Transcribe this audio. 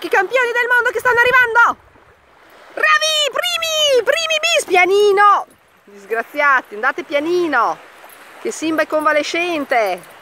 che campioni del mondo che stanno arrivando! Bravi, primi bis, pianino! Disgraziati, andate pianino, che Simba è convalescente.